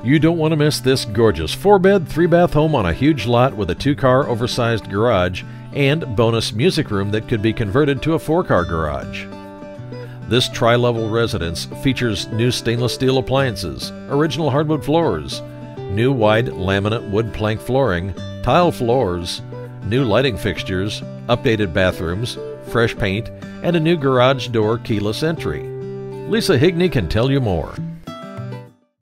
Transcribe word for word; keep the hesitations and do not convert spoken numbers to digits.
You don't want to miss this gorgeous four-bed, three-bath home on a huge lot with a two-car oversized garage and bonus music room that could be converted to a four-car garage. This tri-level residence features new stainless steel appliances, original hardwood floors, new wide laminate wood plank flooring, tile floors, new lighting fixtures, updated bathrooms, fresh paint, and a new garage door keyless entry. Lisa Heagney can tell you more.